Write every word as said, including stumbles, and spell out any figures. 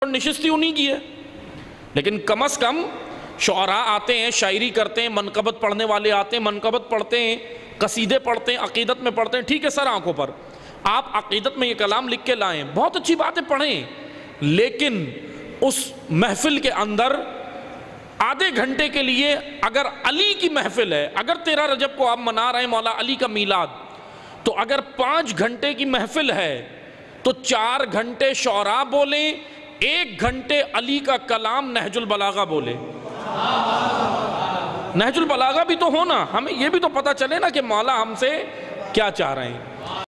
निशिस्ती उन्हीं की है, लेकिन कम अज कम शुअरा आते हैं, शायरी करते हैं, मनकबत पढ़ने वाले आते हैं, मनकबत पढ़ते हैं, कसीदे पढ़ते हैं, अकीदत में पढ़ते हैं। ठीक है सर, आंखों पर आप अकीदत में ये कलाम लिख के लाएं, बहुत अच्छी बात है, पढ़ें, लेकिन उस महफिल के अंदर आधे घंटे के लिए अगर अली की महफिल है, अगर तेरह रजब को आप मना रहे हैं मौला अली का मीलाद, तो अगर पाँच घंटे की महफिल है तो चार घंटे शौरा बोलें, एक घंटे अली का कलाम नहजुल बलागा बोले। नहजुल बलागा भी तो होना, हमें ये भी तो पता चले ना कि मौला हमसे क्या चाह रहे हैं।